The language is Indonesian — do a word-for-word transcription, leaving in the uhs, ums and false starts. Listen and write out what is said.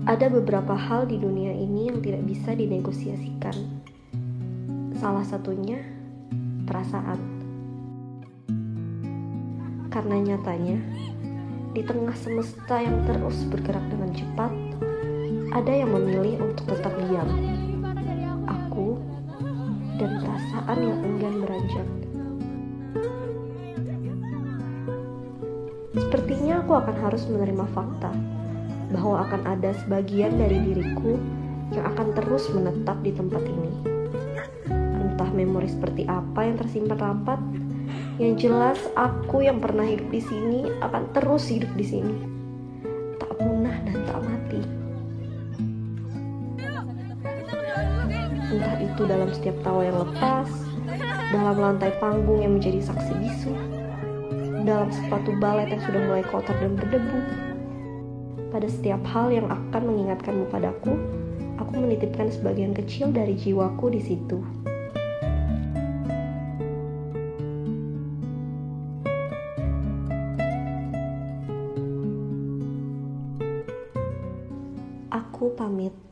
Ada beberapa hal di dunia ini yang tidak bisa dinegosiasikan. Salah satunya perasaan. Karena nyatanya, di tengah semesta yang terus bergerak dengan cepat, ada yang memilih untuk tetap diam. Aku dan perasaan yang enggan beranjak. Sepertinya aku akan harus menerima fakta bahwa akan ada sebagian dari diriku yang akan terus menetap di tempat ini. Entah memori seperti apa yang tersimpan rapat, yang jelas aku yang pernah hidup di sini akan terus hidup di sini, tak punah dan tak mati. Entah itu dalam setiap tawa yang lepas, dalam lantai panggung yang menjadi saksi bisu, dalam sepatu balet yang sudah mulai kotor dan berdebu. Pada setiap hal yang akan mengingatkanmu padaku, aku menitipkan sebagian kecil dari jiwaku di situ. Aku pamit.